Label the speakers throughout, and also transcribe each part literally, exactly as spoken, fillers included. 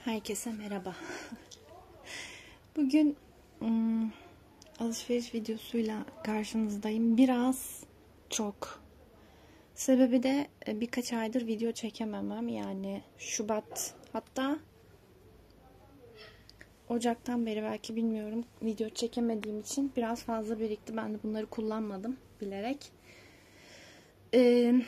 Speaker 1: Herkese merhaba. Bugün ım, alışveriş videosuyla karşınızdayım. Biraz çok. Sebebi de birkaç aydır video çekememem. Yani Şubat, hatta Ocak'tan beri belki bilmiyorum, video çekemediğim için biraz fazla birikti. Ben de bunları kullanmadım bilerek. Eee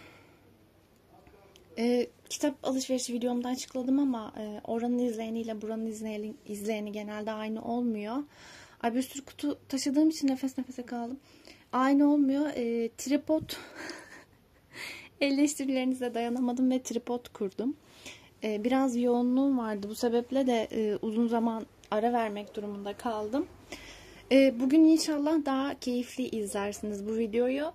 Speaker 1: E, kitap alışverişi videomda açıkladım ama e, oranın izleyeniyle buranın izleyeni, izleyeni genelde aynı olmuyor. Ay, bir sürü kutu taşıdığım için nefes nefese kaldım. Aynı olmuyor. E, tripod eleştirilerinize dayanamadım ve tripod kurdum. E, biraz yoğunluğum vardı. Bu sebeple de e, uzun zaman ara vermek durumunda kaldım. E, bugün inşallah daha keyifli izlersiniz bu videoyu.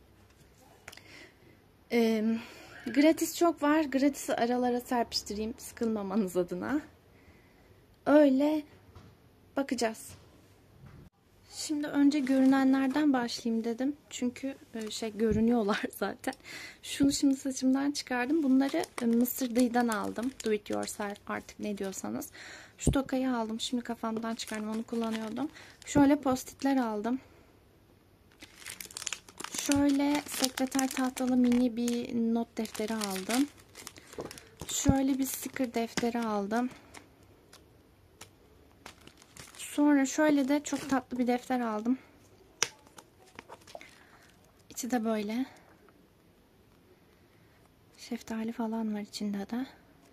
Speaker 1: Eee Gratis çok var. Gratis'i aralara serpiştireyim sıkılmamanız adına. Öyle bakacağız. Şimdi önce görünenlerden başlayayım dedim. Çünkü şey görünüyorlar zaten. Şunu şimdi saçımdan çıkardım. Bunları Mısır Dayı'dan aldım. Do it yourself artık ne diyorsanız. Şu tokayı aldım. Şimdi kafamdan çıkardım. Onu kullanıyordum. Şöyle postitler aldım. Şöyle sekreter tahtalı mini bir not defteri aldım. Şöyle bir sticker defteri aldım. Sonra şöyle de çok tatlı bir defter aldım. İçi de böyle. Şeftali falan var içinde de.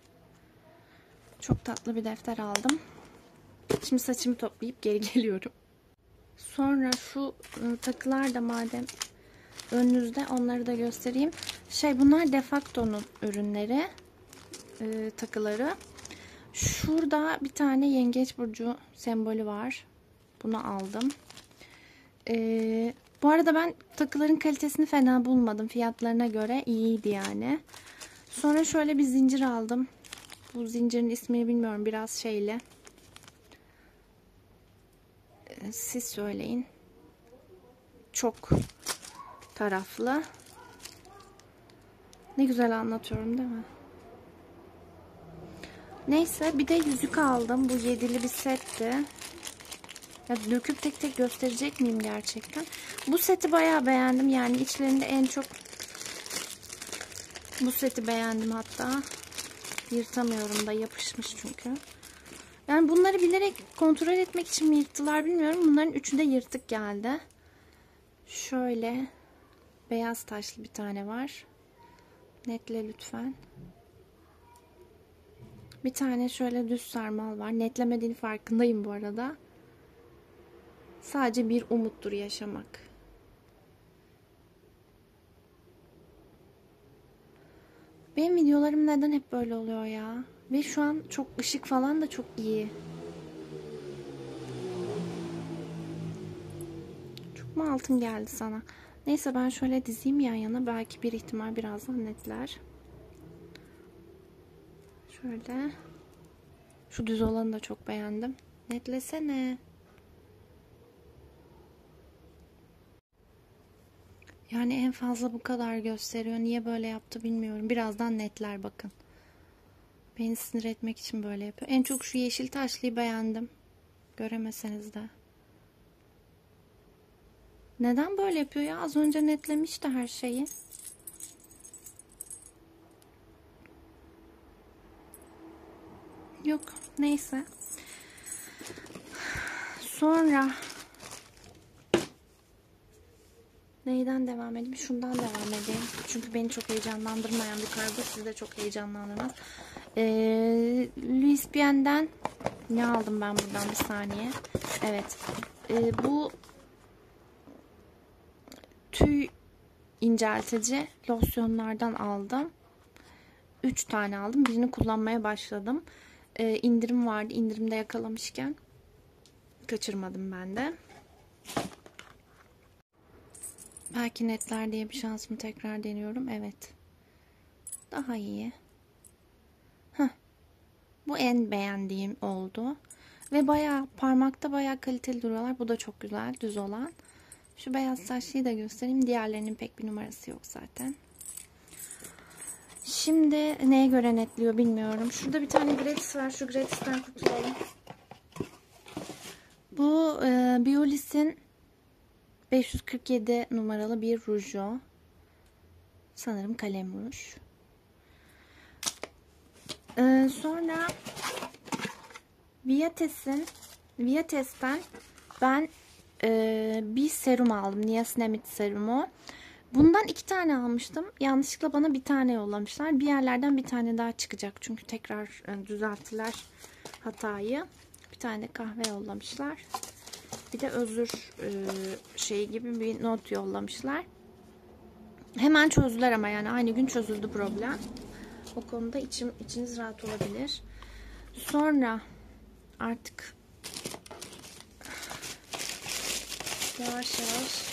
Speaker 1: Çok tatlı bir defter aldım. Şimdi saçımı toplayıp geri geliyorum. Sonra şu takılar da madem önünüzde, onları da göstereyim. Şey, bunlar Defacto'nun ürünleri. E, takıları. Şurada bir tane yengeç burcu sembolü var. Bunu aldım. E, bu arada ben takıların kalitesini fena bulmadım. Fiyatlarına göre iyiydi yani. Sonra şöyle bir zincir aldım. Bu zincirin ismini bilmiyorum. Biraz şeyli. E, siz söyleyin. Çok taraflı. Ne güzel anlatıyorum değil mi? Neyse, bir de yüzük aldım. Bu yedili bir setti. Ya döküp tek tek gösterecek miyim gerçekten? Bu seti bayağı beğendim. Yani içlerinde en çok bu seti beğendim hatta. Yırtamıyorum da, yapışmış çünkü. Yani bunları bilerek kontrol etmek için mi yırttılar bilmiyorum. Bunların üçü de yırtık geldi. Şöyle beyaz taşlı bir tane var. Netle lütfen. Bir tane şöyle düz sarmal var. Netlemediğini farkındayım bu arada. Sadece bir umuttur yaşamak. Benim videolarım neden hep böyle oluyor ya? Ve şu an çok ışık falan da çok iyi. Çok mu altın geldi sana? Neyse, ben şöyle dizeyim yan yana. Belki bir ihtimal birazdan netler. Şöyle. Şu düz olanı da çok beğendim. Netlesene. Yani en fazla bu kadar gösteriyor. Niye böyle yaptı bilmiyorum. Birazdan netler, bakın. Beni sinir etmek için böyle yapıyor. En çok şu yeşil taşlıyı beğendim. Göremeseniz de. Neden böyle yapıyor ya? Az önce netlemişti her şeyi. Yok. Neyse. Sonra neyden devam edeyim? Şundan devam edeyim. Çünkü beni çok heyecanlandırmayan bir kargo. Sizi de çok heyecanlandırmaz. Ee, Louis Vuitton'dan ne aldım ben buradan, bir saniye. Evet. Ee, bu tüy inceltici losyonlardan aldım. üç tane aldım. Birini kullanmaya başladım. Ee, indirim vardı. İndirimde yakalamışken kaçırmadım ben de. Belki netler diye bir şansımı tekrar deniyorum. Evet. Daha iyi. Heh. Bu en beğendiğim oldu. Ve bayağı parmakta bayağı kaliteli duruyorlar. Bu da çok güzel. Düz olan. Şu beyaz saçlıyı da göstereyim. Diğerlerinin pek bir numarası yok zaten. Şimdi neye göre netliyor bilmiyorum. Şurada bir tane gratis var. Şu gratisten kurtulalım. Bu e, Biolis'in beş yüz kırk yedi numaralı bir ruju. Sanırım kalem ruj. E, sonra Viates'in Viates'ten ben e, bir serum aldım. Niacinamide serumu. Bundan iki tane almıştım. Yanlışlıkla bana bir tane yollamışlar. Bir yerlerden bir tane daha çıkacak. Çünkü tekrar düzelttiler hatayı. Bir tane de kahve yollamışlar. Bir de özür şeyi gibi bir not yollamışlar. Hemen çözdüler ama yani aynı gün çözüldü problem. O konuda içim, içiniz rahat olabilir. Sonra artık yavaş yavaş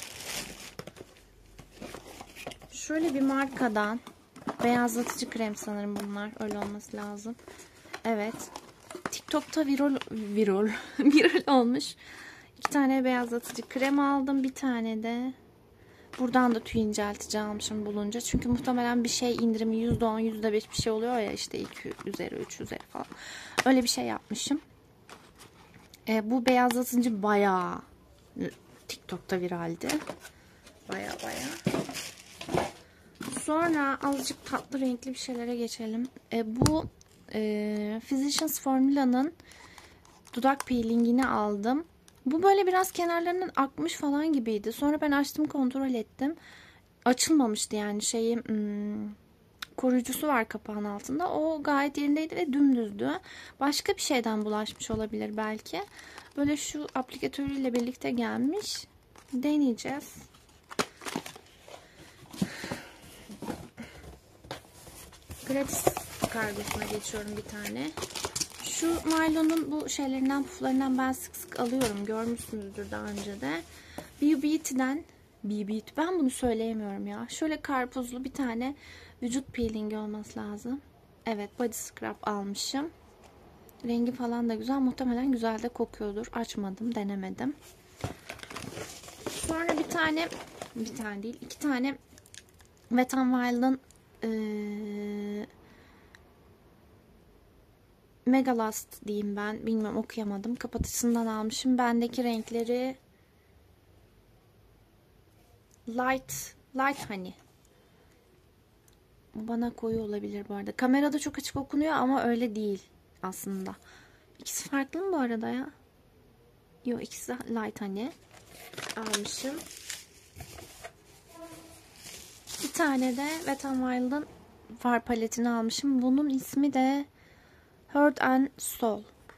Speaker 1: şöyle bir markadan beyazlatıcı krem, sanırım bunlar. Öyle olması lazım. Evet. TikTok'ta viral viral viral olmuş. İki tane beyazlatıcı krem aldım. Bir tane de buradan da tüy inceltici almışım bulunca. Çünkü muhtemelen bir şey indirimi yüzde on, yüzde beş bir şey oluyor ya, işte iki üzeri, üç üzeri falan. Öyle bir şey yapmışım. E, bu beyazlatıcı bayağı TikTok'ta viraldi. Bayağı bayağı. Sonra azıcık tatlı renkli bir şeylere geçelim. E, bu e, Physicians Formula'nın dudak peelingini aldım. Bu böyle biraz kenarlarından akmış falan gibiydi. Sonra ben açtım, kontrol ettim. Açılmamıştı yani, şeyi hmm, koruyucusu var kapağın altında. O gayet yerindeydi ve dümdüzdü. Başka bir şeyden bulaşmış olabilir belki. Böyle şu aplikatörüyle birlikte gelmiş. Deneyeceğiz. Gratis kargosuna geçiyorum bir tane. Şu naylonun bu şeylerinden, puflarından ben sık sık alıyorum. Görmüşsünüzdür daha önce de. B Beauty'den B Beauty. Ben bunu söyleyemiyorum ya. Şöyle karpuzlu bir tane vücut peelingi olması lazım. Evet, body scrub almışım. Rengi falan da güzel. Muhtemelen güzel de kokuyordur. Açmadım, denemedim. Sonra bir tane, bir tane değil, iki tane Wet n Wild'ın ee, Megalast diyeyim ben. Bilmiyorum, okuyamadım. Kapatıcısından almışım. Bendeki renkleri Light Light Honey. Bana koyu olabilir bu arada. Kamerada çok açık okunuyor ama öyle değil aslında. İkisi farklı mı bu arada ya? Yok, ikisi de Light Honey almışım. Bir tane de Wet n Wild'ın far paletini almışım. Bunun ismi de Heart and Soul.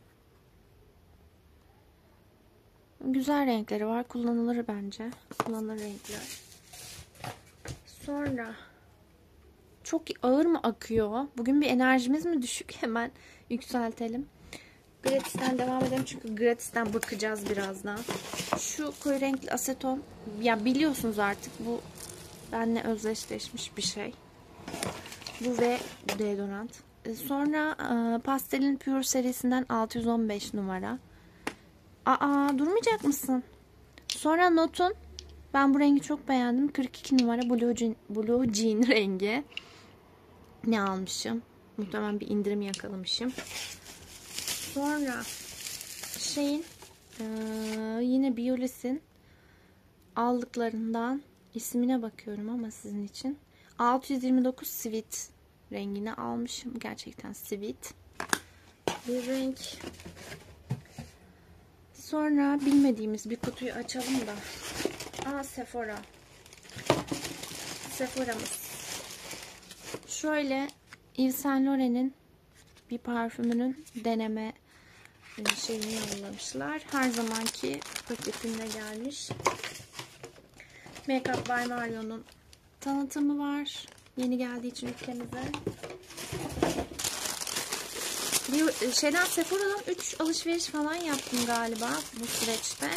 Speaker 1: Güzel renkleri var. Kullanılır bence. Kullanılır renkler. Sonra çok ağır mı akıyor? Bugün bir enerjimiz mi düşük? Hemen yükseltelim. Gratis'ten devam edelim. Çünkü gratis'ten bakacağız birazdan. Şu koyu renkli aseton. Ya biliyorsunuz artık, bu benimle özdeşleşmiş bir şey. Bu ve deodorant. Sonra e, Pastel'in Pure serisinden altı yüz on beş numara. Aa, durmayacak mısın? Sonra Not'un, ben bu rengi çok beğendim. kırk iki numara Blue Jean, Blue Jean rengi. Ne almışım? Muhtemelen bir indirim yakalamışım. Sonra şeyin e, yine Biolis'in aldıklarından ismine bakıyorum ama sizin için. altı yüz yirmi dokuz Sweet rengini almışım. Gerçekten sweet bir renk. Sonra bilmediğimiz bir kutuyu açalım da. Aa, Sephora. Sephora'mız. Şöyle Yves Saint Laurent'in bir parfümünün deneme şeyini yollamışlar. Her zamanki paketinde gelmiş. Make Up by Mario'nun tanıtımı var. Yeni geldiği için ülkemize. Bir şeyden, Sephora'dan üç alışveriş falan yaptım galiba bu süreçte.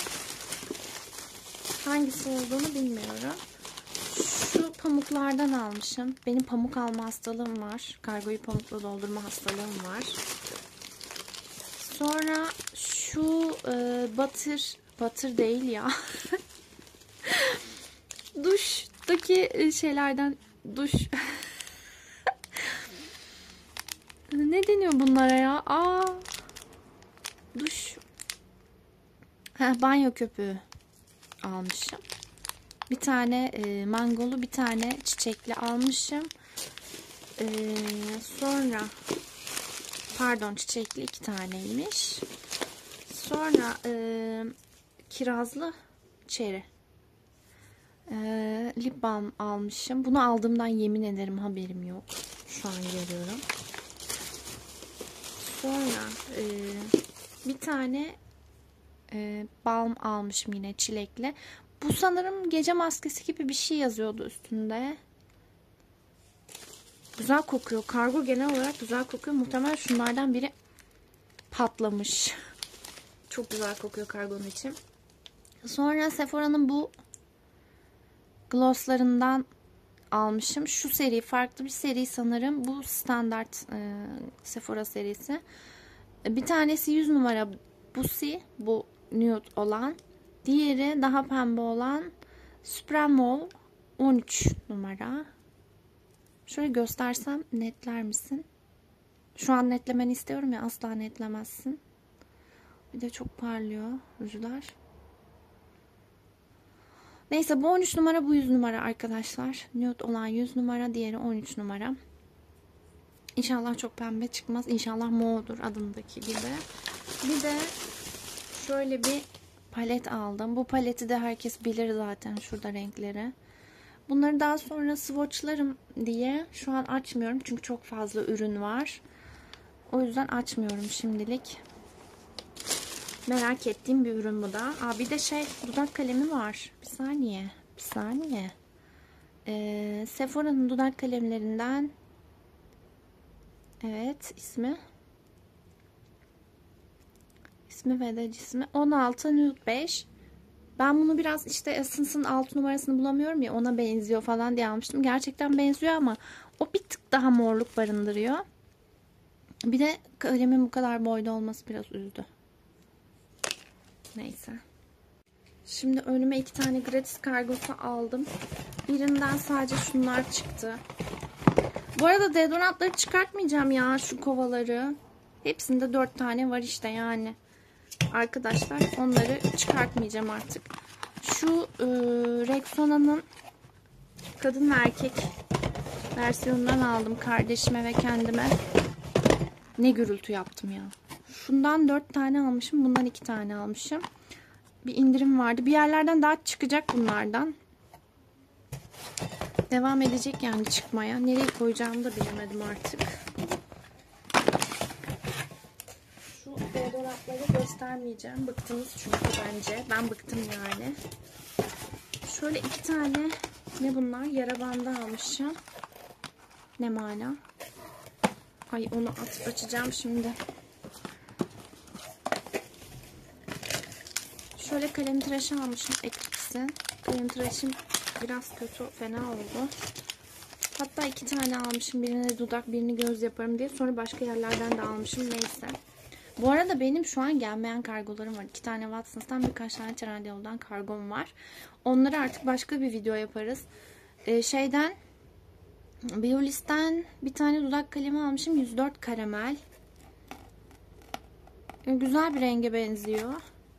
Speaker 1: Hangisi olduğunu bilmiyorum. Şu pamuklardan almışım. Benim pamuk alma hastalığım var. Kargoyu pamukla doldurma hastalığım var. Sonra şu e, batır batır değil ya. Duştaki şeylerden, duş Ne deniyor bunlara ya? Aa. Duş. Heh, banyo köpüğü almışım. Bir tane e, mangolu, bir tane çiçekli almışım. E, sonra pardon çiçekli iki taneymiş. Sonra e, kirazlı çeri. E, lip balm almışım. Bunu aldığımdan yemin ederim haberim yok. Şu an görüyorum. Sonra e, bir tane e, balm almışım yine çilekli. Bu sanırım gece maskesi gibi bir şey yazıyordu üstünde. Güzel kokuyor. Kargo genel olarak güzel kokuyor. Muhtemelen şunlardan biri patlamış. Çok güzel kokuyor kargonun için. Sonra Sephora'nın bu glosslarından almışım. Şu seri farklı bir seri sanırım. Bu standart e, Sephora serisi. Bir tanesi yüz numara Busi. Bu nude olan. Diğeri daha pembe olan Supremo on üç numara. Şöyle göstersem netler misin? Şu an netlemeni istiyorum ya, asla netlemezsin. Bir de çok parlıyor rujlar. Neyse, bu on üç numara, bu yüz numara arkadaşlar. Nude olan yüz numara, diğeri on üç numara. İnşallah çok pembe çıkmaz. İnşallah Mo'dur adındaki gibi. Bir de şöyle bir palet aldım. Bu paleti de herkes bilir zaten, şurada renkleri. Bunları daha sonra swatchlarım diye şu an açmıyorum. Çünkü çok fazla ürün var. O yüzden açmıyorum şimdilik. Merak ettiğim bir ürün bu da. Aa, bir de şey, dudak kalemi var. Bir saniye. Bir saniye. Ee, Sephora'nın dudak kalemlerinden, evet, ismi ismi ve de cismi on altı Nude beş. Ben bunu biraz işte Essence'ın altı numarasını bulamıyorum ya, ona benziyor falan diye almıştım. Gerçekten benziyor ama o bir tık daha morluk barındırıyor. Bir de kalemin bu kadar boyda olması biraz üzdü. Neyse. Şimdi önüme iki tane gratis kargosu aldım. Birinden sadece şunlar çıktı. Bu arada deodorantları çıkartmayacağım ya, şu kovaları. Hepsinde dört tane var işte yani. Arkadaşlar onları çıkartmayacağım artık. Şu e, Rexona'nın kadın ve erkek versiyonundan aldım kardeşime ve kendime. Ne gürültü yaptım ya. Şundan dört tane almışım. Bundan iki tane almışım. Bir indirim vardı. Bir yerlerden daha çıkacak bunlardan. Devam edecek yani çıkmaya. Nereye koyacağımı da bilemedim artık. Şu deodorantları göstermeyeceğim. Bıktınız çünkü bence. Ben bıktım yani. Şöyle iki tane, ne bunlar? Yara bandı almışım. Ne mana? Ay, onu at, açacağım şimdi. Şöyle kalem tıraşı almışım, Eclipse'in. Kalem tıraşım biraz kötü, fena oldu. Hatta iki tane almışım. Birini dudak, birini göz yaparım diye. Sonra başka yerlerden de almışım. Neyse. Bu arada benim şu an gelmeyen kargolarım var. İki tane Watsons'tan, birkaç tane Trendyol'dan kargom var. Onları artık başka bir video yaparız. Ee, şeyden Biolis'ten bir tane dudak kalemi almışım. yüz dört karamel. Ee, güzel bir renge benziyor.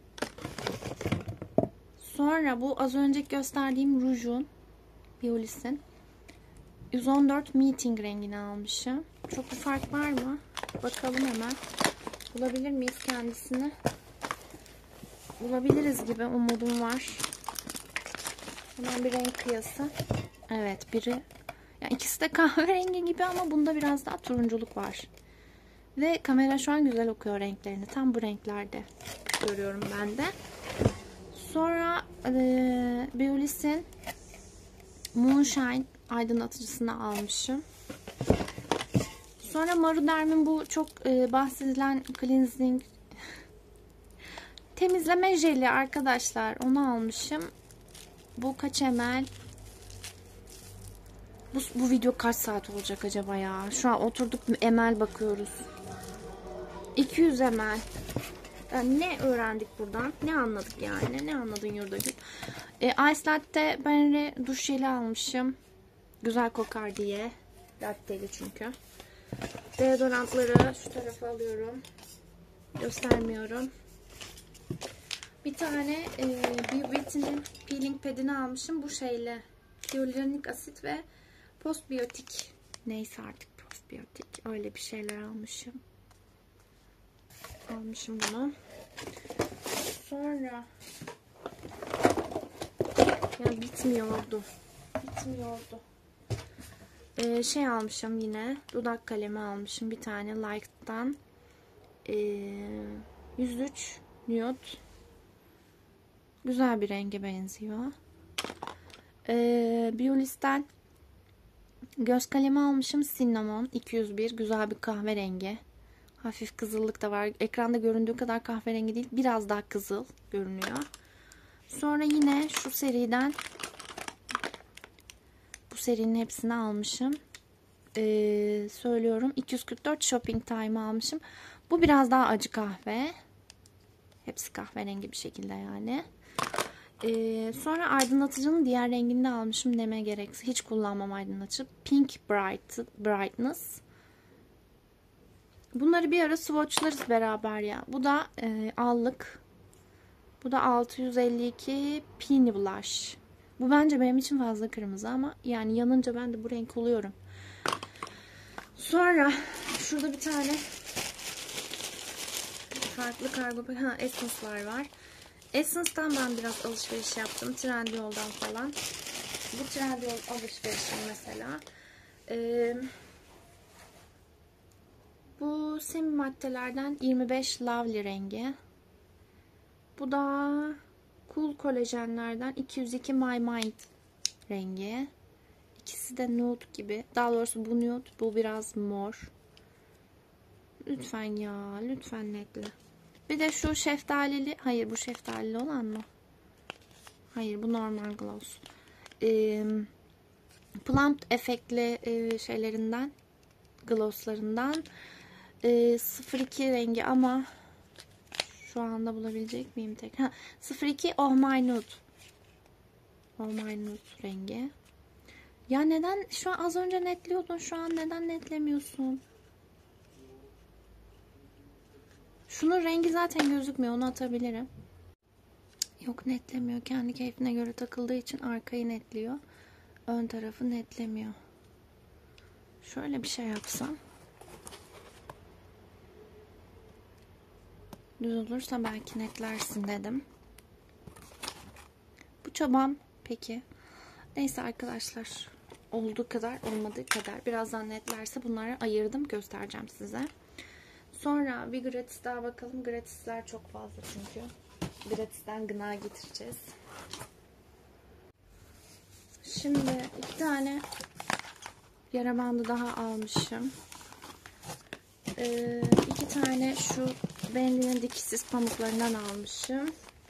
Speaker 1: Sonra bu az önce gösterdiğim rujun, Biolis'in yüz on dört meeting rengini almışım. Çok bir fark var mı? Bakalım hemen. Bulabilir miyiz kendisini? Bulabiliriz gibi umudum var. Hemen bir renk kıyası. Evet, biri, yani ikisi de kahverengi gibi ama bunda biraz daha turunculuk var. Ve kamera şu an güzel okuyor renklerini. Tam bu renklerde görüyorum ben de. Sonra e, Biolis'in Moonshine aydınlatıcısını almışım. Sonra Maruderm'in bu çok e, bahsedilen cleansing temizleme jeli arkadaşlar. Onu almışım. Bu kaç ml? Bu, bu video kaç saat olacak acaba ya? Şu an oturduk ml bakıyoruz. iki yüz ml. Yani ne öğrendik buradan? Ne anladık yani? Ne anladın Yurdagül? E, Ice Latte ben duş jeli almışım. Güzel kokar diye. Latteli çünkü. Deodorantları şu tarafa alıyorum. Göstermiyorum. Bir tane e, Beauty'nin peeling pad'ini almışım. Bu şeyle hyaluronik asit ve postbiyotik. Neyse artık postbiyotik. Öyle bir şeyler almışım. Almışım bunu. Sonra ya bitmiyordu. Bitmiyordu. Ee, şey almışım yine. Dudak kalemi almışım. Bir tane Like'tan. Ee, yüz üç Nude. Güzel bir renge benziyor. Ee, Biolis'ten göz kalemi almışım. Cinnamon iki yüz bir. Güzel bir kahverengi. Hafif kızıllık da var. Ekranda göründüğü kadar kahverengi değil. Biraz daha kızıl görünüyor. Sonra yine şu seriden bu serinin hepsini almışım. Ee, söylüyorum. iki yüz kırk dört Shopping Time almışım. Bu biraz daha acı kahve. Hepsi kahverengi bir şekilde yani. Ee, sonra aydınlatıcının diğer rengini de almışım. Neme gereksiz. Hiç kullanmam aydınlatıcı. Pink Bright, Brightness. Bunları bir ara swatchlarız beraber ya. Bu da e, allık. Bu da altı yüz elli iki Pini Blush. Bu bence benim için fazla kırmızı ama yani yanınca ben de bu renk oluyorum. Sonra şurada bir tane farklı kargo ha, Essence'lar var. Essence'dan ben biraz alışveriş yaptım. Trendyol'dan falan. Bu Trendyol alışverişim mesela. Ee, bu semi maddelerden yirmi beş Lovely rengi. Bu da Cool Kolajenlerden iki yüz iki My Mind rengi. İkisi de nude gibi. Daha doğrusu bu nude. Bu biraz mor. Lütfen ya. Lütfen netle. Bir de şu şeftalili. Hayır bu şeftalili olan mı? Hayır bu normal gloss. Ee, Plump efektli e, şeylerinden. Glosslarından. Ee, sıfır iki rengi ama şu anda bulabilecek miyim tek? Ha, sıfır iki Oh My Nude. Oh My Nude rengi. Ya neden şu an az önce netliyordun, şu an neden netlemiyorsun? Şunun rengi zaten gözükmüyor, onu atabilirim. Yok netlemiyor, kendi keyfine göre takıldığı için arkayı netliyor. Ön tarafı netlemiyor. Şöyle bir şey yapsam. Düz olursa belki netlersin dedim. Bu çabam peki. Neyse arkadaşlar. Olduğu kadar olmadığı kadar. Birazdan netlerse bunları ayırdım. Göstereceğim size. Sonra bir gratis daha bakalım. Gratisler çok fazla çünkü. Gratis'ten gına getireceğiz. Şimdi iki tane yara bandı daha almışım. Ee, iki tane şu Bentley'nin dikişsiz pamuklarından almışım.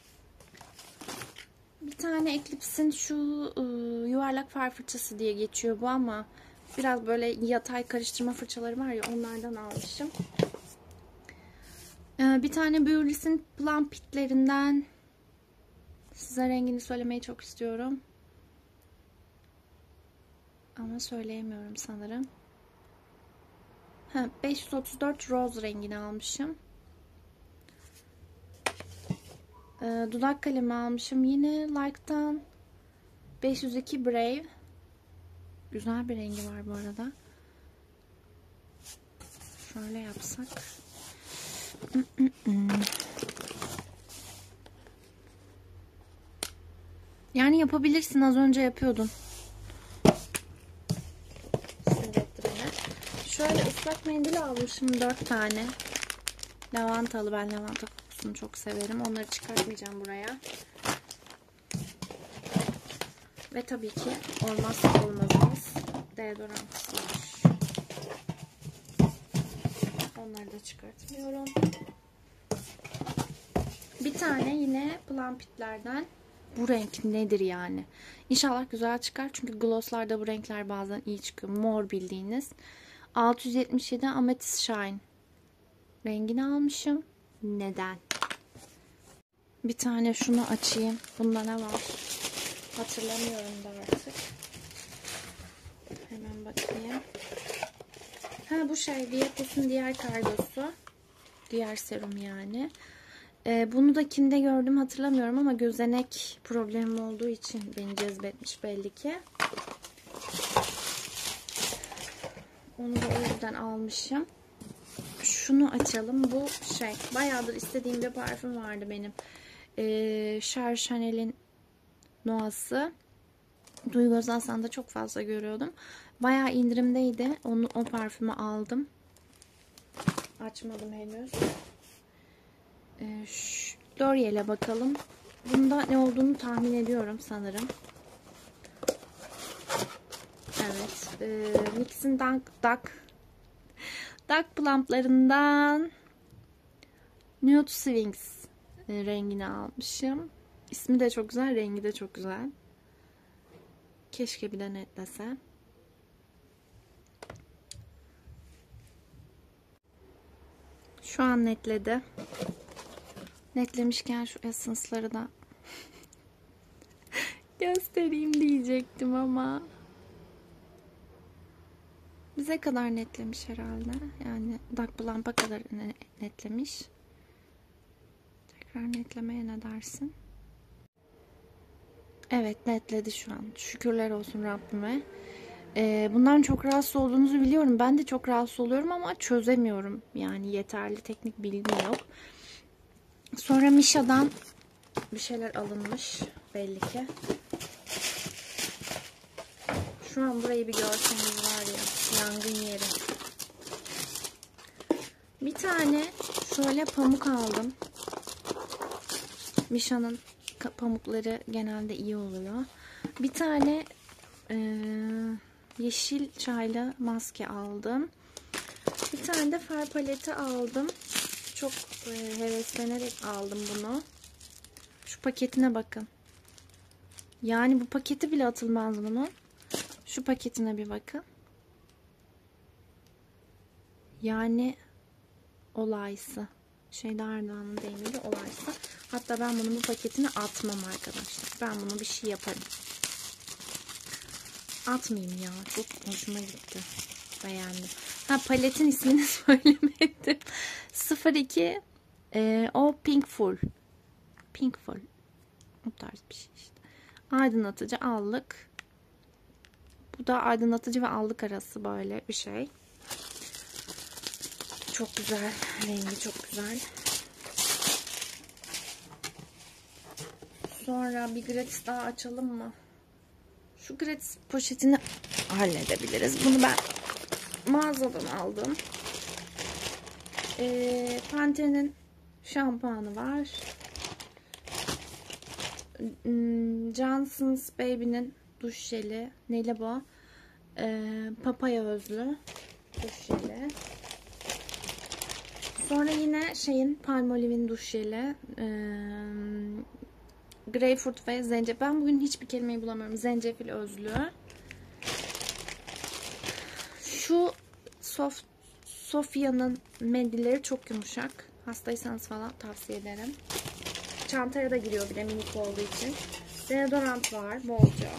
Speaker 1: Bir tane Eclipse'in şu ıı, yuvarlak far fırçası diye geçiyor bu ama biraz böyle yatay karıştırma fırçaları var ya, onlardan almışım. Ee, bir tane Beauty's'in Plum Pit'lerinden, size rengini söylemeyi çok istiyorum. Ama söyleyemiyorum sanırım. Ha, beş yüz otuz dört Rose rengini almışım. Ee, dudak kalemi almışım. Yine Like'tan beş yüz iki Brave. Güzel bir rengi var bu arada. Şöyle yapsak. Yani yapabilirsin. Az önce yapıyordun. Şöyle ıslak mendil almışım. dört tane. Lavantalı. Ben lavanta kokusunu çok severim. Onları çıkartmayacağım buraya. Ve tabii ki olmazsa olmazımız deodorant var. Onları da çıkartmıyorum. Bir tane yine Plum Pit'lerden. Bu renk nedir yani? İnşallah güzel çıkar. Çünkü glosslarda bu renkler bazen iyi çıkıyor. Mor bildiğiniz. altı yüz yetmiş yedi Amethyst Shine rengini almışım. Neden? Bir tane şunu açayım. Bunda ne var? Hatırlamıyorum da artık. Hemen bakayım. Ha bu şey Dietos'un diğer kargosu. Diğer serum yani. Ee, bunu da kimde gördüm hatırlamıyorum ama gözenek problemim olduğu için beni cezbetmiş belli ki. Onu da o yüzden almışım. Şunu açalım. Bu şey bayağıdır istediğim bir parfüm vardı benim. Ee, Cher Chanel'in Noah'sı. Duygu Özaslan'da çok fazla görüyordum. Bayağı indirimdeydi. Onu, o parfümü aldım. Açmadım henüz. Ee, L'Oreal'e bakalım. Bunda ne olduğunu tahmin ediyorum sanırım. Evet. E, N Y X'in Dark, Dark, Dark Plump'larından Nude Swings e, rengini almışım. İsmi de çok güzel. Rengi de çok güzel. Keşke bir de netlese. Şu an netledi. Netlemişken şu essence'ları da göstereyim diyecektim ama bize kadar netlemiş herhalde. Yani Dark Plump'a kadar netlemiş. Tekrar netlemeye ne dersin? Evet netledi şu an. Şükürler olsun Rabbime. Ee, bundan çok rahatsız olduğunuzu biliyorum. Ben de çok rahatsız oluyorum ama çözemiyorum. Yani yeterli teknik bilgim yok. Sonra Misha'dan bir şeyler alınmış belli ki. Şu an burayı bir görseniz var ya, yangın yeri. Bir tane şöyle pamuk aldım. Misha'nın pamukları genelde iyi oluyor. Bir tane e, yeşil çaylı maske aldım. Bir tane de far paleti aldım. Çok e, heveslenerek aldım bunu. Şu paketine bakın. Yani bu paketi bile atılmaz bunun. Şu paketine bir bakın. Yani olaysı. Şeyde Erdoğan'ın deyimiyle olaysı. Hatta ben bunun bu paketini atmam arkadaşlar. Ben bunu bir şey yaparım. Atmayayım ya. Çok hoşuma gitti. Beğendim. Ha paletin ismini söylemedim. sıfır iki e, o Pinkful. Pinkful. Bu tarz bir şey işte. Aydınlatıcı allık. Bu da aydınlatıcı ve allık arası böyle bir şey. Çok güzel. Rengi çok güzel. Sonra bir gratis daha açalım mı? Şu gratis poşetini halledebiliriz. Bunu ben mağazadan aldım. Ee, Pantene'in şampuanı var. Johnson's Baby'nin duş jeli. Neyli bu? Ee, papaya özlü duş jeli. Sonra yine şeyin Palmolive'in duş jeli. Ee, greyfurt ve zencefil. Ben bugün hiçbir kelimeyi bulamıyorum. Zencefil özlü. Şu Sof Sofia'nın mendilleri çok yumuşak. Hastaysanız falan tavsiye ederim. Çantaya da giriyor bile minik olduğu için. Deodorant var bolca.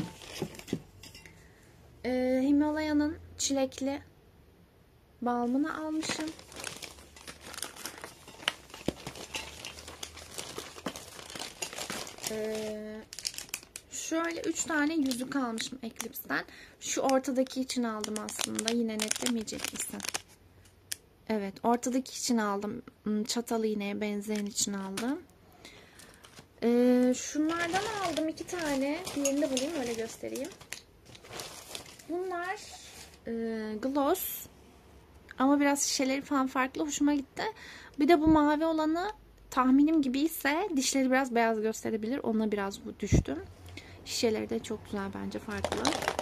Speaker 1: Ee, Himalaya'nın çilekli balmını almışım. Ee, şöyle üç tane yüzük almışım Eclipse'den. Şu ortadaki için aldım aslında. Yine netlemeyecek misin? Evet, ortadaki için aldım. Çatal iğneye benzeyen için aldım. Ee, şunlardan aldım iki tane. Diğerini de bulayım öyle göstereyim. Bunlar e, gloss. Ama biraz şişeleri falan farklı. Hoşuma gitti. Bir de bu mavi olanı tahminim gibi ise dişleri biraz beyaz gösterebilir. Ona biraz bu düştüm. Şişeleri de çok güzel bence farklı.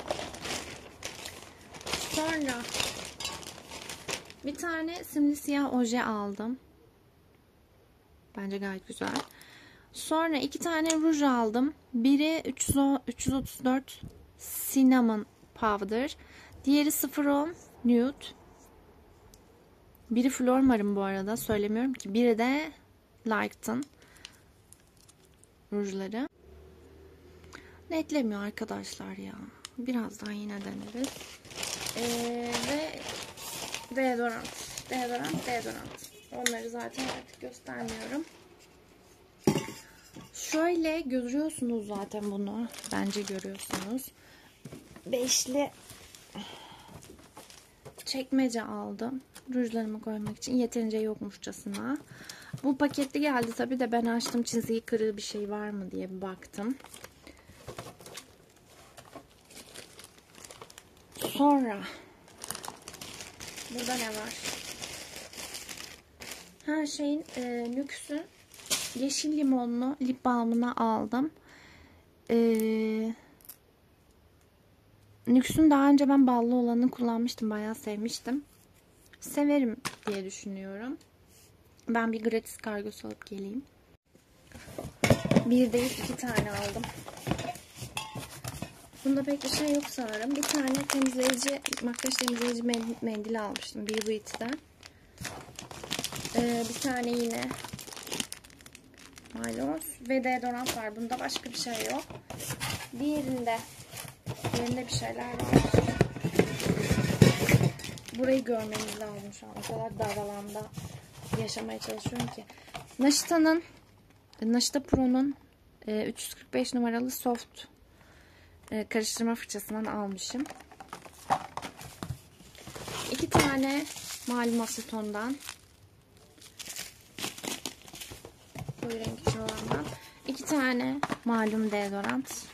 Speaker 1: Sonra bir tane simli siyah oje aldım. Bence gayet güzel. Sonra iki tane ruj aldım. Biri üç yüz otuz dört Cinnamon Powder. Diğeri sıfır on Nude. Biri Flormar'ın bu arada. Söylemiyorum ki. Biri de Like'tın rujları. Netlemiyor arkadaşlar ya. Birazdan yine deneriz. Ee, ve Deodorant. Deodorant, deodorant. Onları zaten artık göstermiyorum. Şöyle görüyorsunuz zaten bunu. Bence görüyorsunuz. Beşli çekmece aldım. Rujlarımı koymak için. Yeterince yokmuşçasına. Bu paketli geldi tabi de ben açtım, çiziği kırığı bir şey var mı diye bir baktım. Sonra burada ne var? Her şeyin e, Nüks'ün yeşil limonlu lip balmını aldım. E, Nüks'ün daha önce ben ballı olanını kullanmıştım. Bayağı sevmiştim. Severim diye düşünüyorum. Ben bir gratis kargosu alıp geleyim. Bir değil iki tane aldım. Bunda pek bir şey yok sanırım. Bir tane temizleyici, makyaj temizleyici mendil almıştım B Beauty'den. Ee, bir tane yine maydanoz ve deodorant var. Bunda başka bir şey yok. Diğerinde, diğerinde bir şeyler var. Burayı görmeniz lazım şu an. O kadar dar alanda yaşamaya çalışıyorum ki. Naşita'nın, Naşita Pro'nun e, üç yüz kırk beş numaralı soft e, karıştırma fırçasından almışım. İki tane malum asetondan, bu renk için olandan. İki tane malum deodorant.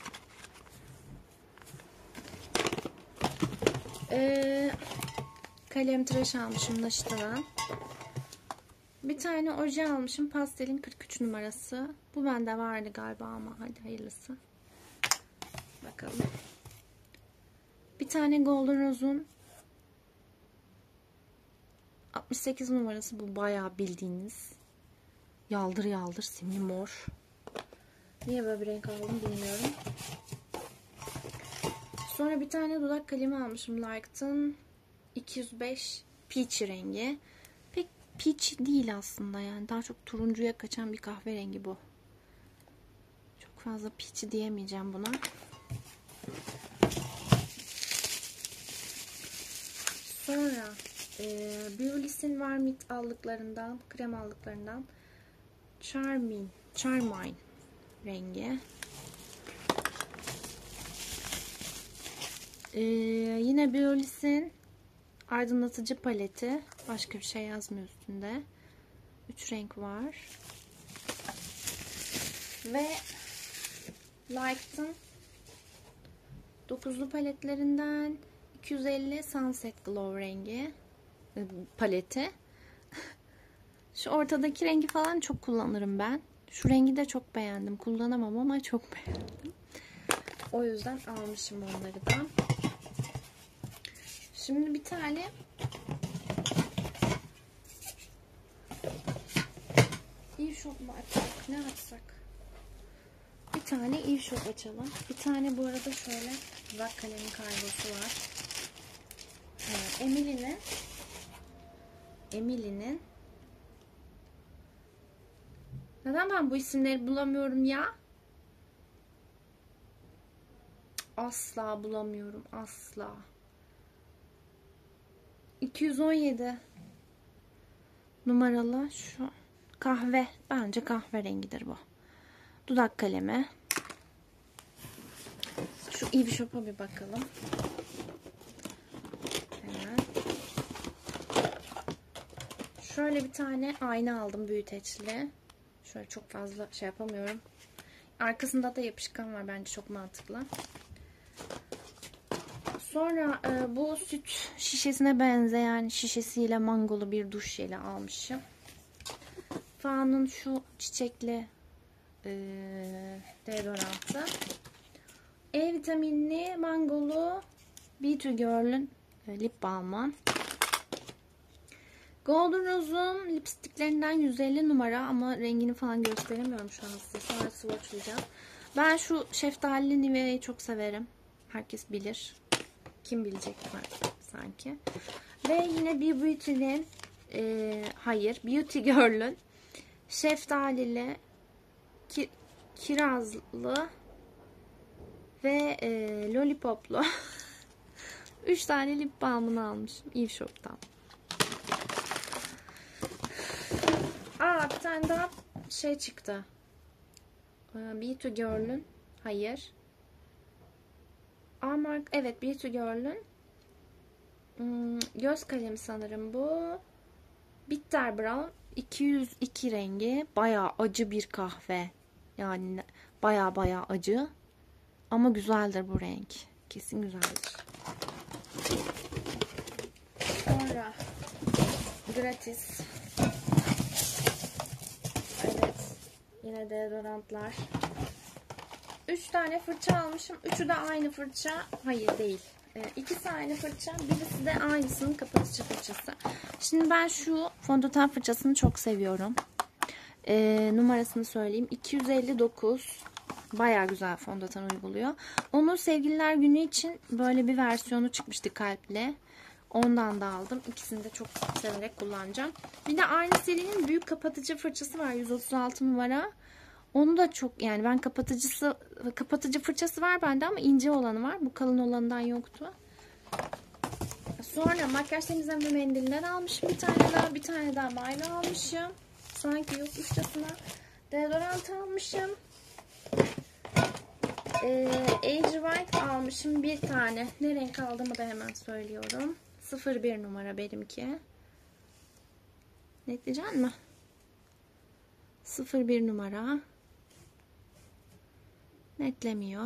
Speaker 1: Ee, kalem tıraş almışım Naşita'dan. Bir tane oje almışım. Pastelin kırk üç numarası. Bu bende vardı galiba ama hadi hayırlısı. Bakalım. Bir tane Golden Rose'un altmış sekiz numarası. Bu bayağı bildiğiniz yaldır yaldır simli mor. Niye böyle bir renk aldım bilmiyorum. Sonra bir tane dudak kalemi almışım. Like'ın iki yüz beş peach rengi. Pek peach değil aslında yani. Daha çok turuncuya kaçan bir kahverengi bu. Çok fazla peach diyemeyeceğim buna. Sonra e, Beulis'in Varmint aldıklarından, krem aldıklarından Charmine, Charmine rengi. Ee, yine Beulis'in aydınlatıcı paleti. Başka bir şey yazmıyor üstünde. Üç renk var. Ve Like'ın dokuzlu paletlerinden iki yüz elli Sunset Glow rengi paleti. Şu ortadaki rengi falan çok kullanırım ben. Şu rengi de çok beğendim. Kullanamam ama çok beğendim. O yüzden almışım onları da. Şimdi bir tane Eve Shop mu açsak? Ne açsak? Bir tane Eve Shop açalım. Bir tane bu arada şöyle dudak kalemi kargosu var. Evet, Emily'nin Emily'nin Neden ben bu isimleri bulamıyorum ya? Asla bulamıyorum. Asla. iki yüz on yedi numaralı şu kahve. Bence kahverengidir bu. Dudak kalemi. Şu Eve Shop'a bir bakalım. Hemen. Şöyle bir tane ayna aldım büyüteçli. Şöyle çok fazla şey yapamıyorum. Arkasında da yapışkan var. Bence çok mantıklı. Sonra e, bu süt şişesine benzeyen şişesiyle mangolu bir duş jeli almışım. Faa'nın şu çiçekli e, deodorantı. E vitaminli mangolu Beauty Girl'ün e, lip balmı. Golden Rose'un lipstiklerinden yüz elli numara ama rengini falan gösteremiyorum şu an size. Sonra swatchlayacağım. Ben şu şeftalili Nivea'yı çok severim. Herkes bilir. Kim bilecek sanki. Ve yine bir Beauty'nin e, hayır Beauty Girl'ün şeftalili ki, kirazlı ve e, lollipoplu üç tane lip balmını almışım Eve Shop'tan. tane daha şey çıktı. Be To Girl'ün. Hayır. Amark. Evet, Be To Girl'ün. Hmm, göz kalemi sanırım bu. Bitter Brown. iki yüz iki rengi. Bayağı acı bir kahve. Yani bayağı bayağı acı. Ama güzeldir bu renk. Kesin güzeldir. Sonra gratis. Evet. Yine deodorantlar. Üç tane fırça almışım. Üçü de aynı fırça. Hayır değil. E, ikisi aynı fırça. Birisi de aynısının kapatıcı fırçası. Şimdi ben şu fondöten fırçasını çok seviyorum. E, numarasını söyleyeyim. iki yüz elli dokuz. Bayağı güzel fondöten uyguluyor. Onun sevgililer günü için böyle bir versiyonu çıkmıştı kalple. Ondan da aldım. İkisini de çok severek kullanacağım. Bir de aynı serinin büyük kapatıcı fırçası var. yüz otuz altı numara. Onu da çok, yani ben kapatıcısı kapatıcı fırçası var bende ama ince olanı var. Bu kalın olanından yoktu. Sonra makyaj temizleme mendilinden almışım bir tane daha. Bir tane daha mayla almışım. Sanki yokmuşçasına. Deodorant almışım. Ee, Age White almışım bir tane. Ne renk aldığımı da hemen söylüyorum. sıfır bir numara benimki. Netleyecek mi? sıfır bir numara. Netlemiyor.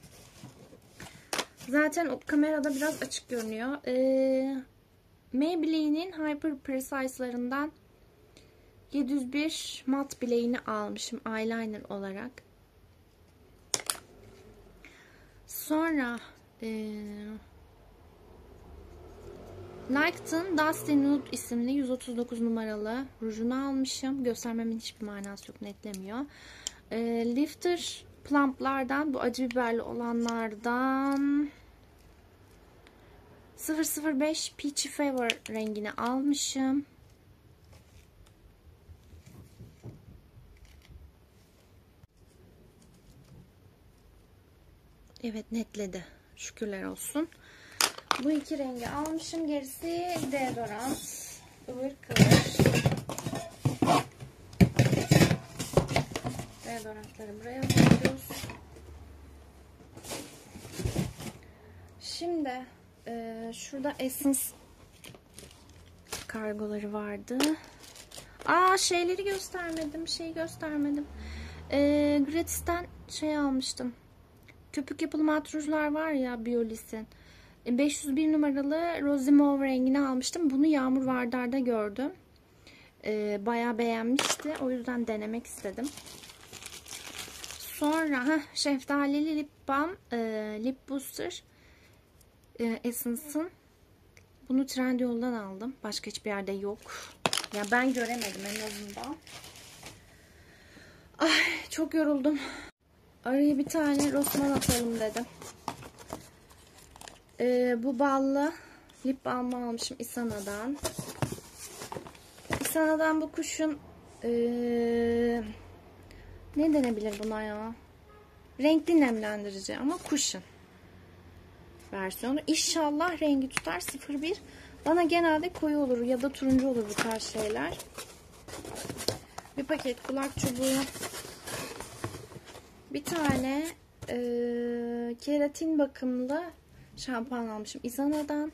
Speaker 1: Zaten o kamerada biraz açık görünüyor. Ee, Maybelline'in Hyper Precise'larından yedi yüz bir mat bileğini almışım eyeliner olarak. Sonra ee, Nike'ın Dusty Nude isimli yüz otuz dokuz numaralı rujunu almışım. Göstermemin hiçbir manası yok, netlemiyor. E, Lifter Plump'lardan, bu acı biberli olanlardan sıfır sıfır beş Peachy Fever rengini almışım. Evet, netledi. Şükürler olsun. Bu iki rengi almışım. Gerisi deodorant. Ivır kıvır. Deodorantları buraya koyuyoruz. Şimdi e, şurada Essence kargoları vardı. Aa, şeyleri göstermedim. Şeyi göstermedim. E, Gratis'ten şey almıştım. Köpük yapılı mat rujlar var ya, Biolis'in. beş yüz bir numaralı Rosy Mauve rengini almıştım. Bunu Yağmur Vardar'da gördüm. Ee, bayağı beğenmişti. O yüzden denemek istedim. Sonra heh, şeftalili lip balm, e, lip booster e, Essence'ın. Bunu Trendyol'dan aldım. Başka hiçbir yerde yok. Ya ben göremedim en azından. Ay, çok yoruldum. Araya bir tane Rossmann atalım dedim. Ee, bu ballı lip balmı almışım Isana'dan. Isana'dan bu kuşun ee, ne denebilir buna ya? Renkli nemlendirici ama kuşun versiyonu. İnşallah rengi tutar. sıfır bir. Bana genelde koyu olur ya da turuncu olur bu tarz şeyler. Bir paket kulak çubuğu. Bir tane ee, keratin bakımlı şampuan almışım Isana'dan.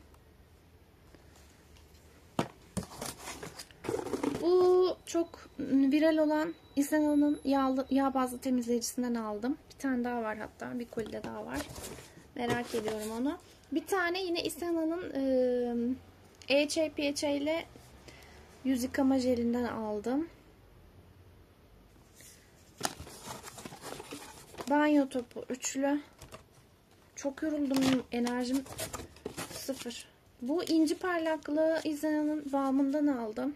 Speaker 1: Bu çok viral olan Isana'nın yağlı, yağ bazlı temizleyicisinden aldım. Bir tane daha var hatta. Bir kolide daha var. Merak ediyorum onu. Bir tane yine Isana'nın e, E H A P H A ile yüz yıkama jelinden aldım. Banyo topu üçlü. Çok yoruldum. Enerjim sıfır. Bu inci parlaklığı Isana'nın balmından aldım.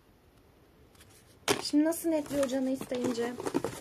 Speaker 1: Şimdi nasıl netliyor canı isteyince.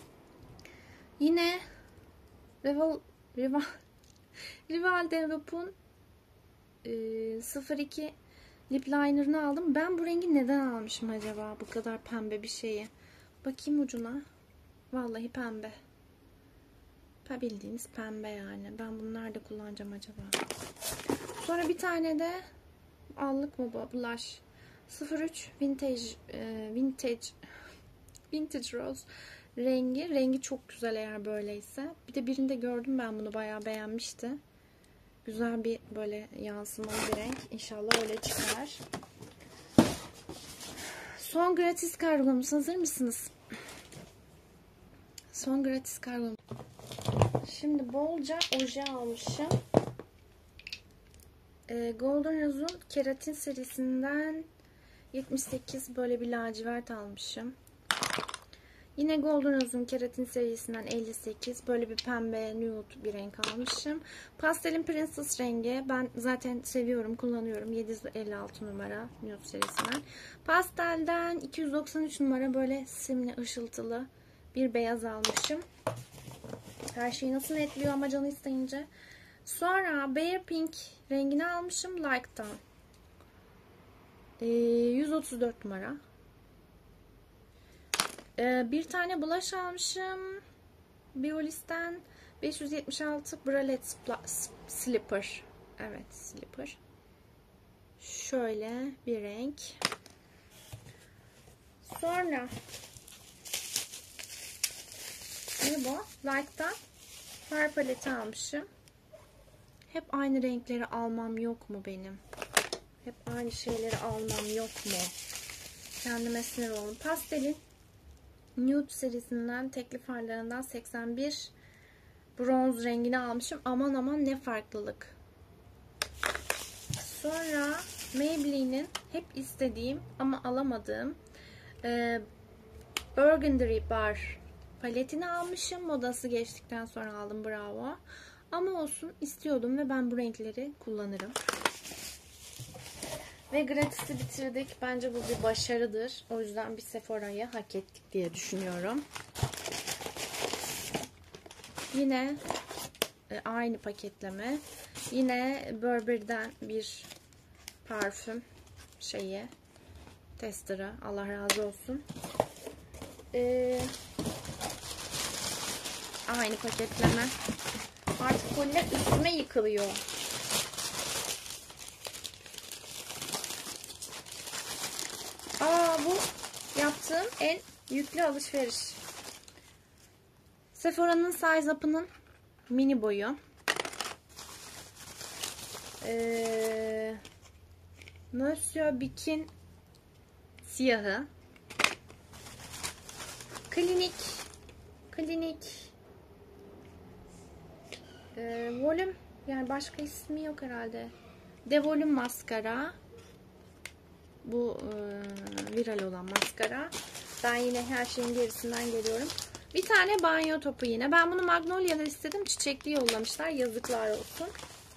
Speaker 1: Yine Rival Rival Rival de Loop'un e, sıfır iki lip liner'ını aldım. Ben bu rengi neden almışım acaba? Bu kadar pembe bir şeyi. Bakayım ucuna. Vallahi pembe. Bildiğiniz pembe yani. Ben bunu nerede kullanacağım acaba? Sonra bir tane de allık mı bu? Blush. sıfır üç Vintage e, Vintage Vintage Rose rengi. Rengi çok güzel eğer böyleyse. Bir de birinde gördüm ben bunu, bayağı beğenmişti. Güzel bir böyle yansımalı bir renk. İnşallah öyle çıkar. Son gratis kargomuz. Hazır mısınız? Son gratis kargom. Şimdi bolca oje almışım. Ee, Golden Rose'un keratin serisinden yetmiş sekiz böyle bir lacivert almışım. Yine Golden Rose'un keratin serisinden elli sekiz böyle bir pembe nude bir renk almışım. Pastelin Princess rengi. Ben zaten seviyorum, kullanıyorum. yedi yüz elli altı numara nude serisinden. Pastelden iki yüz doksan üç numara böyle simli ışıltılı bir beyaz almışım. Her şeyi nasıl netliyor ama canı isteyince. Sonra Bare Pink rengini almışım Like'tan. Ee, yüz otuz dört numara. Ee, bir tane blush almışım. Biolis'ten beş yüz yetmiş altı Bralette Slipper. Evet, Slipper. Şöyle bir renk. Sonra ne bu? Like'tan far paleti almışım. Hep aynı renkleri almam yok mu benim? Hep aynı şeyleri almam yok mu? Kendime sinir oldum. Pastelin Nude serisinden tekli farlarından seksen bir bronz rengini almışım. Aman aman ne farklılık. Sonra Maybelline'in hep istediğim ama alamadığım e, Burgundy Bar paletini almışım. Modası geçtikten sonra aldım, bravo. Ama olsun, istiyordum ve ben bu renkleri kullanırım. Ve gratis'i bitirdik. Bence bu bir başarıdır. O yüzden bir Sephora'yı hak ettik diye düşünüyorum. Yine e, aynı paketleme. Yine Burberry'den bir parfüm şeyi. Tester'ı. Allah razı olsun. Ee, aynı paketleme. Artık koliler üstüme yıkılıyor. Aa, bu yaptığım en yüklü alışveriş. Sephora'nın Size Up'ının mini boyu. Ee, Monsieur Bic'in siyahı. Klinik. Klinik. Ee, volüm. Yani başka ismi yok herhalde. De volüm maskara. Bu e, viral olan maskara. Ben yine her şeyin gerisinden geliyorum. Bir tane banyo topu yine. Ben bunu Magnolia'da istedim. Çiçekli yollamışlar. Yazıklar olsun.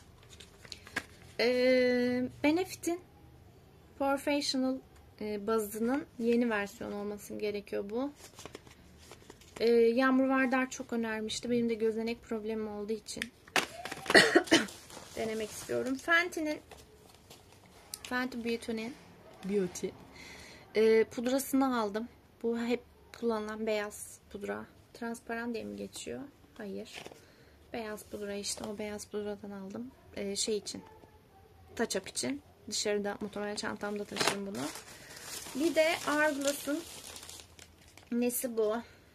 Speaker 1: Ee, Benefit'in Professional e, bazının yeni versiyonu olması gerekiyor bu. Ee, Yağmur Vardar çok önermişti. Benim de gözenek problemim olduğu için denemek istiyorum. Fenty'nin Fenty Beauty'nin Beauty e, pudrasını aldım. Bu hep kullanılan beyaz pudra. Transparan diye mi geçiyor? Hayır. Beyaz pudra işte. O beyaz pudradan aldım. E, şey için. Touch up için. Dışarıda muhtemelen çantamda taşırım bunu. Bir de Hourglass'ın nesi bu?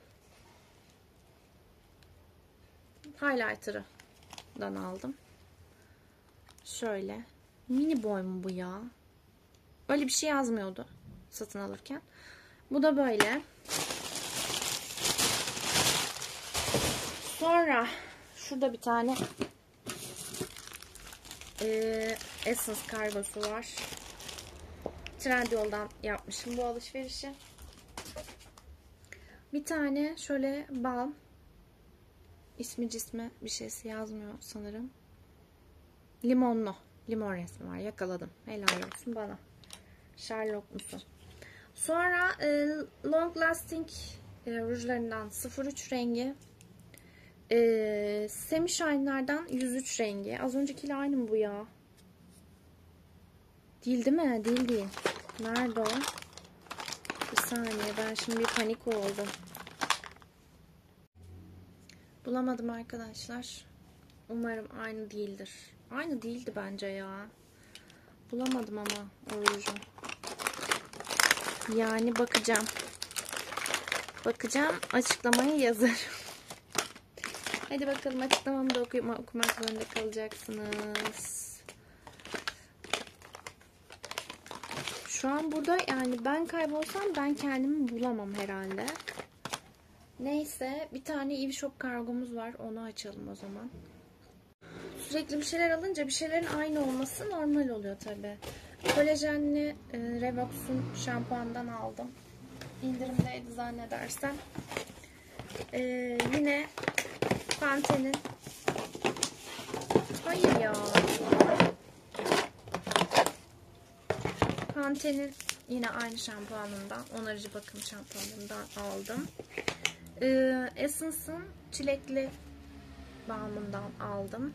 Speaker 1: Highlighter'dan aldım. Şöyle. Mini boy mu bu ya? Öyle bir şey yazmıyordu satın alırken. Bu da böyle. Sonra şurada bir tane e, Essence kargosu var. Trendyol'dan yapmışım bu alışverişi. Bir tane şöyle balm. İsmi cismi bir şeysi yazmıyor sanırım. Limonlu. Limon resmi var. Yakaladım. Helal olsun bana. Sherlock musun? Sonra e, Long Lasting e, rujlarından sıfır üç rengi. E, Semi Shine'lardan yüz üç rengi. Az öncekiyle aynı mı bu ya? Değil değil mi? Değil değil. Nerede o? Bir saniye. Ben şimdi bir panik oldum. Bulamadım arkadaşlar. Umarım aynı değildir. Aynı değildi bence ya. Bulamadım ama o ruju. Yani bakacağım. bakacağım. Açıklamayı yazarım. Hadi bakalım, açıklamamı da okuyma, okumak zorunda kalacaksınız. Şu an burada yani ben kaybolsam ben kendimi bulamam herhalde. Neyse, bir tane e-shop kargomuz var. Onu açalım o zaman. Sürekli bir şeyler alınca bir şeylerin aynı olması normal oluyor tabi. Kolajenli e, Revox'un şampuandan aldım. İndirimdeydi zannedersem. E, yine Pantene'in. Hayır ya. Pantene'in yine aynı şampuanından, onarıcı bakım şampuanından aldım. E, Essence'ın çilekli balmından aldım.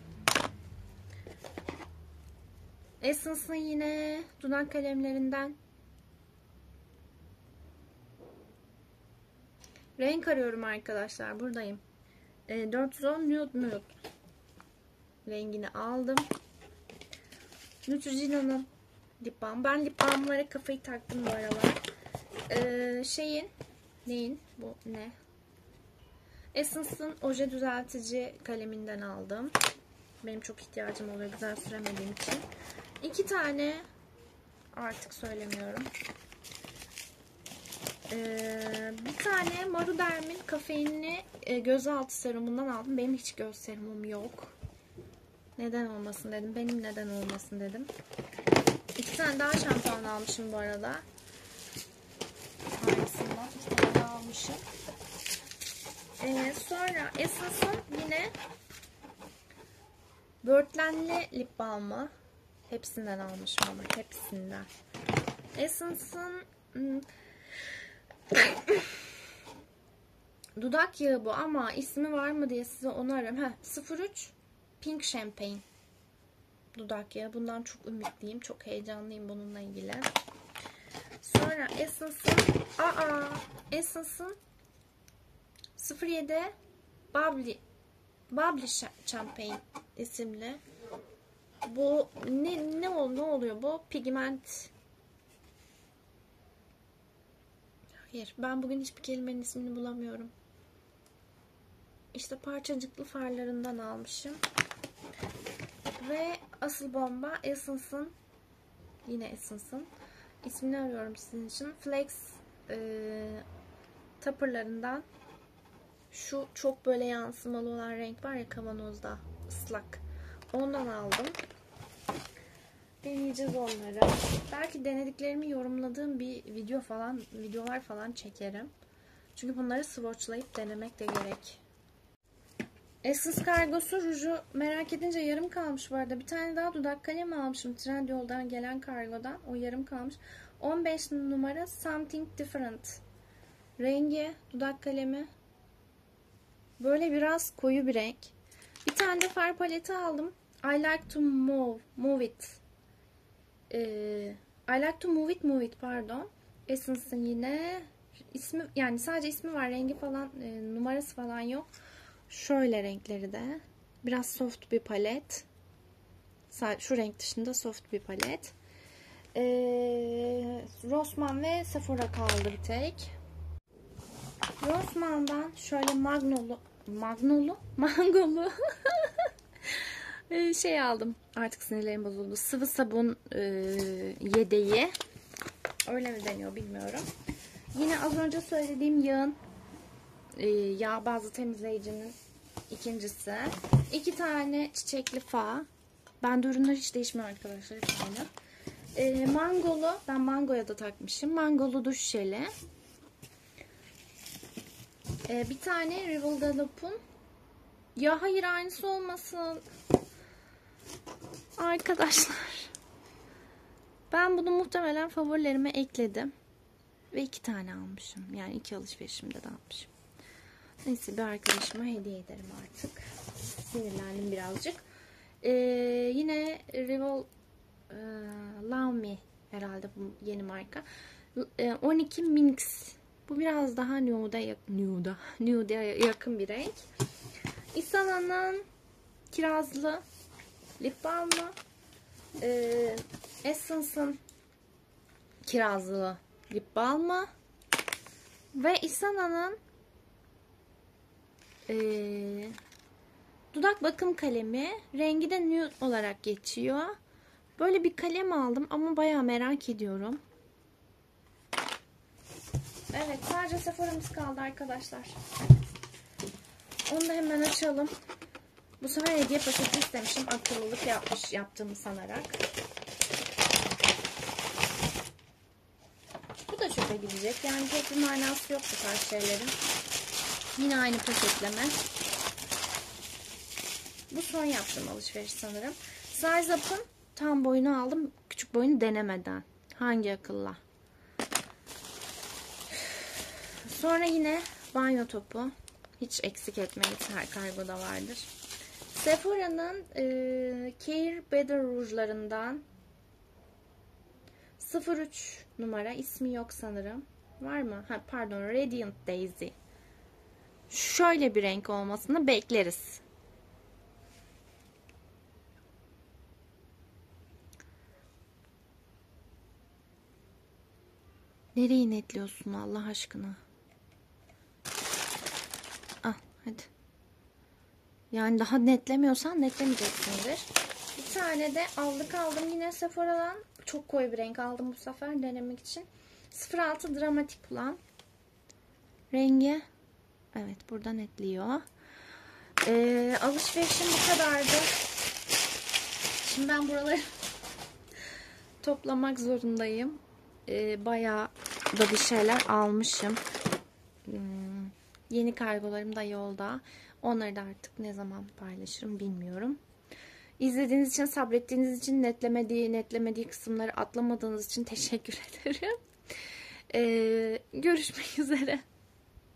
Speaker 1: Essence'ın yine dudak kalemlerinden renk arıyorum arkadaşlar. Buradayım. E, dört yüz on Nude Nude rengini aldım. Neutrogena'nın lip balm. Ben lip balmlara kafayı taktım bu aralar. E, şeyin neyin? Bu ne? Essence'ın oje düzeltici kaleminden aldım. Benim çok ihtiyacım oluyor güzel süremediğim için. İki tane artık söylemiyorum. Ee, bir tane Maruderm'in kafeinli e, gözaltı serumundan aldım. Benim hiç göz serumum yok. Neden olmasın dedim. Benim neden olmasın dedim. İki tane daha şampuan almışım bu arada. Aynısından iki tane daha almışım. Ee, sonra Essence'ın yine böğürtlenli lip balmı. Hepsinden almışım ama hepsinden. Essence'ın hmm, dudak yağı bu ama ismi var mı diye size onu arıyorum. Heh, sıfır üç Pink Champagne dudak yağı. Bundan çok ümitliyim. Çok heyecanlıyım bununla ilgili. Sonra Essence'ın aa Essence'ın sıfır yedi Bubbly Bubbly Champagne isimli. Bu ne ne ol ne oluyor bu? Pigment. Hayır, ben bugün hiçbir kelimenin ismini bulamıyorum. İşte parçacıklı farlarından almışım. Ve asıl bomba Essence'ın, yine Essence'ın ismini arıyorum sizin için. Flex e, topperlarından şu çok böyle yansımalı olan renk var ya kavanozda ıslak. Ondan aldım. Deneyeceğiz onları. Belki denediklerimi yorumladığım bir video falan, videolar falan çekerim. Çünkü bunları swatchlayıp denemek de gerek. Essence kargosu ruju merak edince yarım kalmış bu arada. Bir tane daha dudak kalemi almışım Trendyol'dan gelen kargodan. O yarım kalmış. on beş numara Something Different. Rengi dudak kalemi. Böyle biraz koyu bir renk. Bir tane de far paleti aldım. I like to move, move it. Ee, I like to move it, move it pardon. Essence'ın yine ismi, yani sadece ismi var, rengi falan e, numarası falan yok. Şöyle renkleri de biraz soft bir palet. Şu renk dışında soft bir palet. Ee, Rossmann ve Sephora kaldı bir tek. Rossmann'dan şöyle magnolu, magnolu, mangolu şey aldım. Artık sinirlerim bozuldu. Sıvı sabun e, yedeği. Öyle mi deniyor bilmiyorum. Yine az önce söylediğim yağın e, yağ bazlı temizleyicinin ikincisi. İki tane çiçekli fağ. Bende ürünler hiç değişmiyor arkadaşlar. Hep aynı. E, mangolu. Ben mangoya da takmışım. Mangolu duş jeli. E, bir tane Rival de Loop'un. Ya hayır aynısı olmasın. Arkadaşlar. Ben bunu muhtemelen favorilerime ekledim. Ve iki tane almışım. Yani iki alışverişimde de almışım. Neyse bir arkadaşıma hediye ederim artık. Sinirlendim birazcık. Ee, yine Rival e, Love Me herhalde bu yeni marka. E, on iki Minx. Bu biraz daha nude'a yakın, nude'a, nude'a yakın bir renk. Isana'nın kirazlı lip balmı. Ee, Essence'ın kirazlı lip balmı. Ve Isana'nın ee, dudak bakım kalemi. Rengi de nude olarak geçiyor. Böyle bir kalem aldım ama bayağı merak ediyorum. Evet, sadece Sephora'mız kaldı arkadaşlar. Onu da hemen açalım. Bu sefer hediye paketi istemişim. Akıllılık yapmış, yaptığımı sanarak. Bu da çöpe gidecek. Yani pek bir manası yok bu tarz şeylerin. Yine aynı paketleme. Bu son yaptığım alışveriş sanırım. Size Up'ın tam boyunu aldım. Küçük boyunu denemeden. Hangi akılla? Sonra yine banyo topu. Hiç eksik etmeyiz. Her kargoda vardır. Sephora'nın e, Care Better rujlarından sıfır üç numara. İsmi yok sanırım. Var mı? Ha, pardon. Radiant Daisy. Şöyle bir renk olmasını bekleriz. Nereyi netliyorsun Allah aşkına? Ah, hadi. Yani daha netlemiyorsan netlemeyeceksindir. Bir tane de aldık aldım yine Sephora'dan. Çok koyu bir renk aldım bu sefer denemek için. sıfır altı Dramatic Plan. Rengi. Evet, burada netliyor. Ee, alışverişim bu kadardı. Şimdi ben buraları toplamak zorundayım. Ee, bayağı da bir şeyler almışım. Hmm, yeni kargolarım da yolda. Onları da artık ne zaman paylaşırım bilmiyorum. İzlediğiniz için, sabrettiğiniz için, netlemediği, netlemediği kısımları atlamadığınız için teşekkür ederim. Ee, görüşmek üzere.